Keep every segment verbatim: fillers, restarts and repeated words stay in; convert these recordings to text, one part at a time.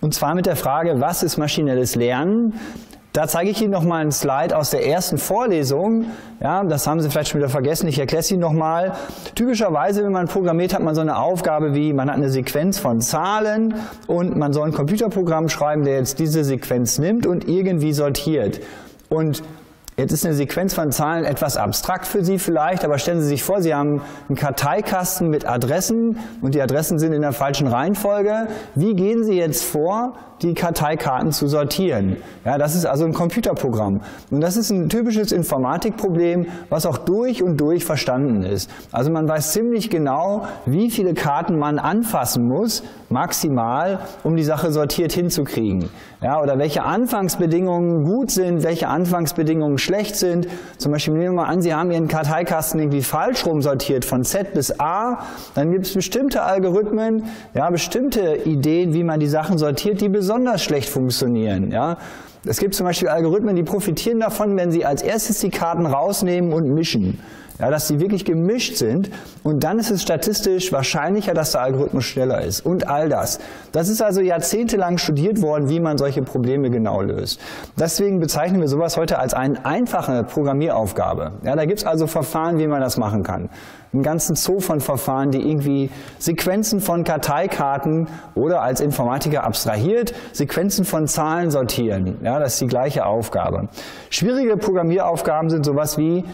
und zwar mit der Frage, was ist maschinelles Lernen? Da zeige ich Ihnen noch mal einen Slide aus der ersten Vorlesung. Ja, das haben Sie vielleicht schon wieder vergessen, ich erkläre es Ihnen noch mal. Typischerweise, wenn man programmiert, hat man so eine Aufgabe wie, man hat eine Sequenz von Zahlen und man soll ein Computerprogramm schreiben, der jetzt diese Sequenz nimmt und irgendwie sortiert. Und jetzt ist eine Sequenz von Zahlen etwas abstrakt für Sie vielleicht, aber stellen Sie sich vor, Sie haben einen Karteikasten mit Adressen und die Adressen sind in der falschen Reihenfolge. Wie gehen Sie jetzt vor, die Karteikarten zu sortieren? Ja, das ist also ein Computerprogramm. Und das ist ein typisches Informatikproblem, was auch durch und durch verstanden ist. Also man weiß ziemlich genau, wie viele Karten man anfassen muss, maximal, um die Sache sortiert hinzukriegen. Ja, oder welche Anfangsbedingungen gut sind, welche Anfangsbedingungen schlecht sind. Zum Beispiel nehmen wir mal an, Sie haben Ihren Karteikasten irgendwie falsch rum sortiert, von Z bis A. Dann gibt es bestimmte Algorithmen, ja, bestimmte Ideen, wie man die Sachen sortiert, die besonders schlecht funktionieren. Ja. Es gibt zum Beispiel Algorithmen, die profitieren davon, wenn Sie als erstes die Karten rausnehmen und mischen. Ja, dass sie wirklich gemischt sind, und dann ist es statistisch wahrscheinlicher, dass der Algorithmus schneller ist und all das. Das ist also jahrzehntelang studiert worden, wie man solche Probleme genau löst. Deswegen bezeichnen wir sowas heute als eine einfache Programmieraufgabe. Ja, da gibt es also Verfahren, wie man das machen kann. Einen ganzen Zoo von Verfahren, die irgendwie Sequenzen von Karteikarten oder als Informatiker abstrahiert, Sequenzen von Zahlen sortieren. Ja, das ist die gleiche Aufgabe. Schwierige Programmieraufgaben sind sowas wie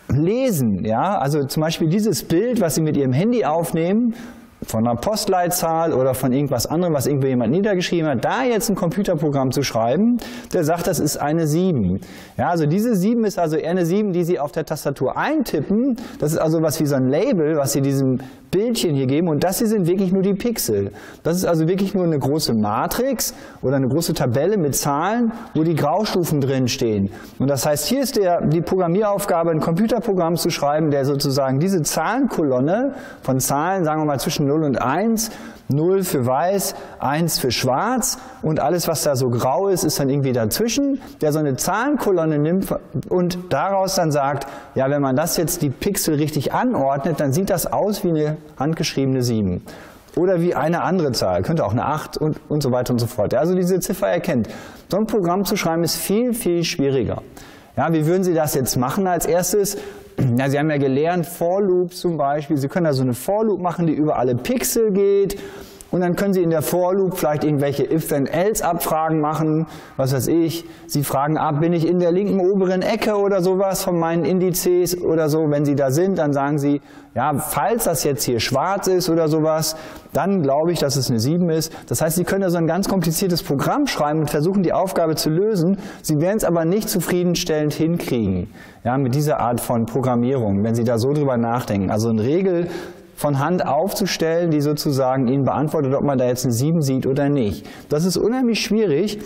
Lesen, ja, also zum Beispiel dieses Bild, was Sie mit Ihrem Handy aufnehmen, von einer Postleitzahl oder von irgendwas anderem, was irgendwo jemand niedergeschrieben hat, da jetzt ein Computerprogramm zu schreiben, der sagt, das ist eine sieben. Ja, also diese sieben ist also eher eine sieben, die Sie auf der Tastatur eintippen. Das ist also was wie so ein Label, was Sie diesem Bildchen hier geben, und das hier sind wirklich nur die Pixel. Das ist also wirklich nur eine große Matrix oder eine große Tabelle mit Zahlen, wo die Graustufen drin stehen. Und das heißt, hier ist der, die Programmieraufgabe, ein Computerprogramm zu schreiben, der sozusagen diese Zahlenkolonne von Zahlen, sagen wir mal zwischen null und eins, null für weiß, eins für schwarz und alles, was da so grau ist, ist dann irgendwie dazwischen, der so eine Zahlenkolonne nimmt und daraus dann sagt, ja, wenn man das jetzt die Pixel richtig anordnet, dann sieht das aus wie eine handgeschriebene sieben. Oder wie eine andere Zahl, könnte auch eine acht und, und so weiter und so fort. Also diese Ziffer erkennt. So ein Programm zu schreiben ist viel, viel schwieriger. Ja, wie würden Sie das jetzt machen als erstes? Ja, Sie haben ja gelernt, For Loop zum Beispiel. Sie können da so eine For Loop machen, die über alle Pixel geht. Und dann können Sie in der For Loop vielleicht irgendwelche If-Then-Else-Abfragen machen. Was weiß ich. Sie fragen ab, bin ich in der linken oberen Ecke oder sowas von meinen Indizes oder so. Wenn Sie da sind, dann sagen Sie, ja, falls das jetzt hier schwarz ist oder sowas, dann glaube ich, dass es eine sieben ist. Das heißt, Sie können da so ein ganz kompliziertes Programm schreiben und versuchen, die Aufgabe zu lösen. Sie werden es aber nicht zufriedenstellend hinkriegen, ja, mit dieser Art von Programmierung, wenn Sie da so drüber nachdenken. Also eine Regel von Hand aufzustellen, die sozusagen Ihnen beantwortet, ob man da jetzt eine sieben sieht oder nicht. Das ist unheimlich schwierig.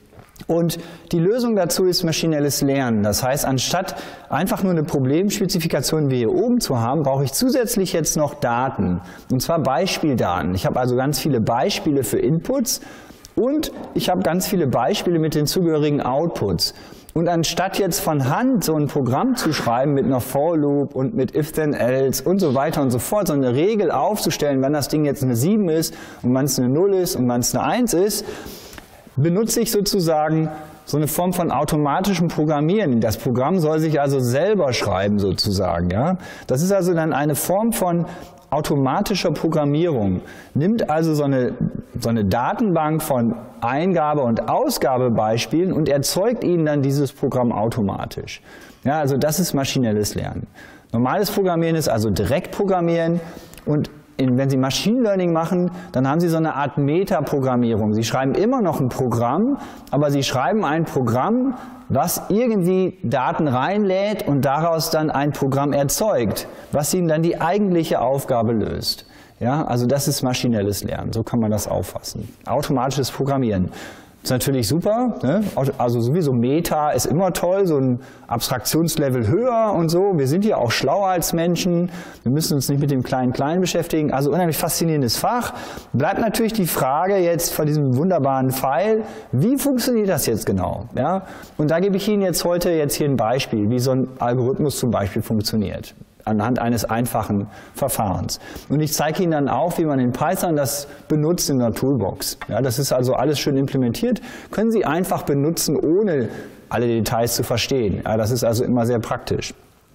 Und die Lösung dazu ist maschinelles Lernen. Das heißt, anstatt einfach nur eine Problemspezifikation wie hier oben zu haben, brauche ich zusätzlich jetzt noch Daten. Und zwar Beispieldaten. Ich habe also ganz viele Beispiele für Inputs und ich habe ganz viele Beispiele mit den zugehörigen Outputs. Und anstatt jetzt von Hand so ein Programm zu schreiben mit einer For Loop und mit If-Then-Else und so weiter und so fort, so eine Regel aufzustellen, wann das Ding jetzt eine sieben ist und wann es eine null ist und wann es eine eins ist, benutze ich sozusagen so eine Form von automatischem Programmieren. Das Programm soll sich also selber schreiben sozusagen. Ja? Das ist also dann eine Form von automatischer Programmierung. Nimmt also so eine, so eine Datenbank von Eingabe- und Ausgabebeispielen und erzeugt Ihnen dann dieses Programm automatisch. Ja, also das ist maschinelles Lernen. Normales Programmieren ist also direkt Programmieren, und wenn Sie Machine Learning machen, dann haben Sie so eine Art Metaprogrammierung. Sie schreiben immer noch ein Programm, aber Sie schreiben ein Programm, was irgendwie Daten reinlädt und daraus dann ein Programm erzeugt, was Ihnen dann die eigentliche Aufgabe löst. Ja, also das ist maschinelles Lernen, so kann man das auffassen. Automatisches Programmieren. Ist natürlich super, ne? Also sowieso Meta ist immer toll, so ein Abstraktionslevel höher und so. Wir sind ja auch schlauer als Menschen, wir müssen uns nicht mit dem Kleinen-Kleinen beschäftigen. Also unheimlich faszinierendes Fach. Bleibt natürlich die Frage jetzt von diesem wunderbaren Pfeil, wie funktioniert das jetzt genau? Ja? Und da gebe ich Ihnen jetzt heute jetzt hier ein Beispiel, wie so ein Algorithmus zum Beispiel funktioniert. anhand eines einfachen Verfahrens. Und ich zeige Ihnen dann auch, wie man in Python das benutzt in der Toolbox. Ja, das ist also alles schön implementiert, können Sie einfach benutzen, ohne alle Details zu verstehen. Ja, das ist also immer sehr praktisch.